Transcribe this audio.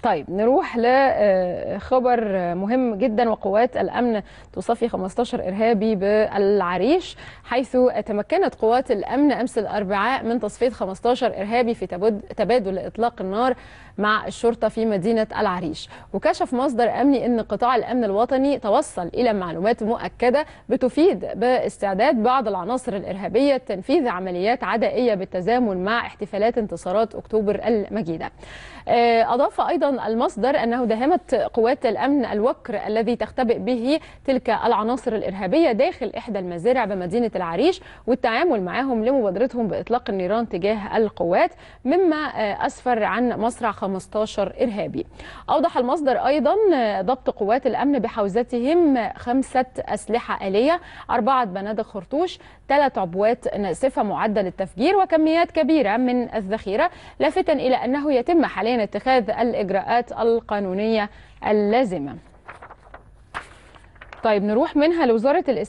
طيب نروح لخبر مهم جدا. وقوات الأمن تصفي 15 إرهابي بالعريش، حيث تمكنت قوات الأمن أمس الأربعاء من تصفية 15 إرهابي في تبادل إطلاق النار مع الشرطة في مدينة العريش. وكشف مصدر أمني أن قطاع الأمن الوطني توصل إلى معلومات مؤكدة بتفيد باستعداد بعض العناصر الإرهابية تنفيذ عمليات عدائية بالتزامن مع احتفالات انتصارات أكتوبر المجيدة. أضاف أيضا المصدر أنه داهمت قوات الأمن الوكر الذي تختبئ به تلك العناصر الإرهابية داخل إحدى المزارع بمدينة العريش، والتعامل معهم لمبادرتهم بإطلاق النيران تجاه القوات، مما أسفر عن مصرع 15 إرهابي. أوضح المصدر أيضا ضبط قوات الأمن بحوزتهم 5 أسلحة آلية، 4 بنادق خرطوش، 3 عبوات ناسفة معدة للتفجير، وكميات كبيرة من الذخيرة، لافتا إلى أنه يتم حاليا اتخاذ الإجراءات القانونية اللازمة. طيب نروح منها لوزارة